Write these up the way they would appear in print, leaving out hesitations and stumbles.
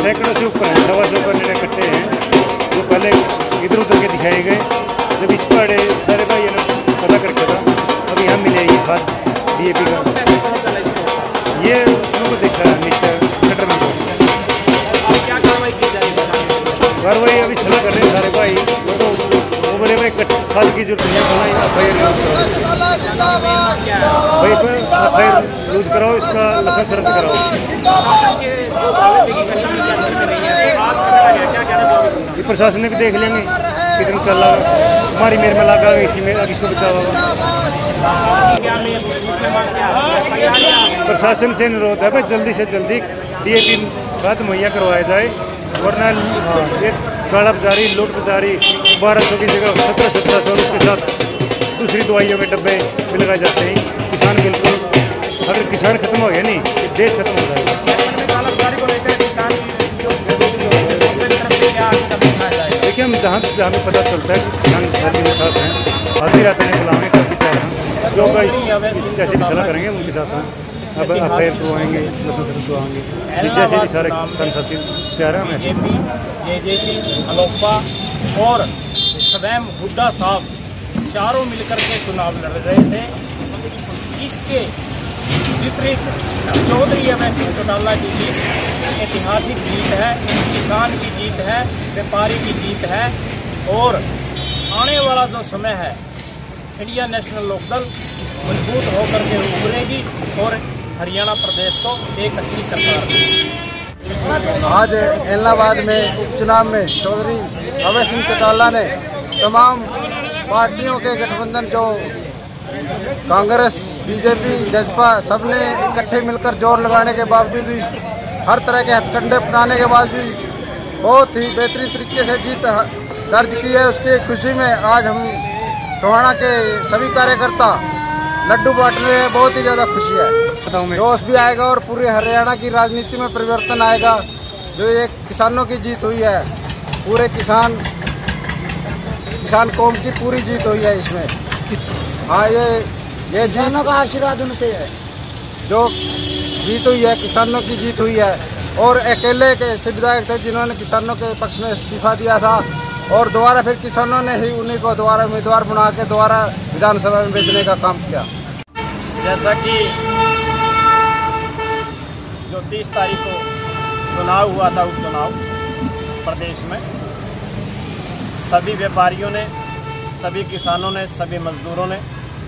सैकड़ों से ऊपर हैं, 125 पर निर्णय इकट्ठे हैं जो पहले इधर उधर के दिखाए गए। जब इस पर सारे भाई ने पता करके था, अब यहाँ मिले ये खाद DAP का, ये उसमें को देखा मिस्टर सेटलमेंट को। क्या कार्रवाई की जाएगी? कार्रवाई अभी सलाह कर रहे हैं सारे भाई, तो वो बोले भाई खाद की जरूरत नहीं है, FIR यूज कराओ, इसका लाइसेंस रद्द कराओ। ये प्रशासन देख लेंगे कितने चल रहा है, हमारी मेर में लगा इसी में अब इसको बचाव होगा। प्रशासन से अनुरोध है भाई जल्दी से जल्दी DAP खाद मुहैया करवाया जाए, वरना एक काला बाजारी लूट बाजारी 1200 की जगह 1700 उसके साथ दूसरी दवाइयों के डब्बे भी लगाए जाते हैं। किसान बिल्कुल, अगर किसान खत्म हो गया नहीं तो देश खत्म हो जाएगा। देखिए हम जहाँ भी पता चलता है किसान साथी के साथ हैं, आधी रात में बुलाएंगे काफ़ी तैयार हैं, जो जैसे भी सलाह करेंगे उनके साथ हैं। अब FIR करवाएंगे, लाइसेंस करवाएंगे, जैसे भी सारे किसान साथी तैयार हैं। BJP, JJP, अलोपा और स्वयं हुड्डा साहब चारों मिलकर के चुनाव लड़ रहे थे। इसके विपरीत चौधरी अभय सिंह चौटाला की जीत ऐतिहासिक जीत है, किसान की जीत है, व्यापारी की जीत है। और आने वाला जो समय है, इंडियन नेशनल लोकदल मजबूत होकर के उभरेगी और हरियाणा प्रदेश को एक अच्छी सरकार देगी। आज इलाहाबाद में उपचुनाव में चौधरी अभय सिंह चौटाला ने तमाम पार्टियों के गठबंधन जो कांग्रेस, BJP, जजपा सब ने इकट्ठे मिलकर जोर लगाने के बावजूद भी, हर तरह के हथकंडे अपनाने के बाद भी बहुत ही बेहतरीन तरीके से जीत दर्ज की है। उसकी खुशी में आज हम टोहाना के सभी कार्यकर्ता लड्डू बांट रहे हैं। बहुत ही ज़्यादा खुशी है, जोश भी आएगा और पूरे हरियाणा की राजनीति में परिवर्तन आएगा। जो एक किसानों की जीत हुई है, पूरे किसान कौम की पूरी जीत हुई है इसमें। हाँ, ये किसानों का आशीर्वाद उनके है, जो जीत हुई है किसानों की जीत हुई है। और अकेले के विधायक थे जिन्होंने किसानों के पक्ष में इस्तीफा दिया था, और दोबारा फिर किसानों ने ही उन्हीं को दोबारा उम्मीदवार बना के दोबारा विधानसभा में भेजने का काम किया। जैसा कि जो 30 तारीख को चुनाव हुआ था, उपचुनाव प्रदेश में सभी व्यापारियों ने, सभी किसानों ने, सभी मजदूरों ने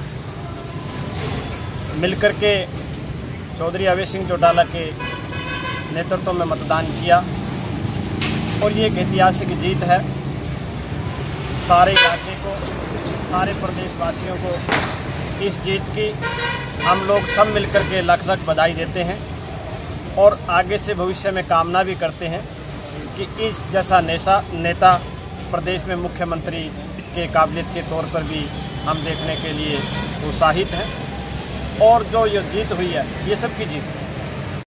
मिलकर के चौधरी अभय सिंह चौटाला के नेतृत्व में मतदान किया और ये एक ऐतिहासिक जीत है। सारे इलाके को, सारे प्रदेशवासियों को इस जीत की हम लोग सब मिलकर के लाख लाख बधाई देते हैं और आगे से भविष्य में कामना भी करते हैं कि इस जैसा नेता प्रदेश में मुख्यमंत्री के काबिलियत के तौर पर भी हम देखने के लिए उत्साहित हैं। और जो ये जीत हुई है, ये सबकी जीत है।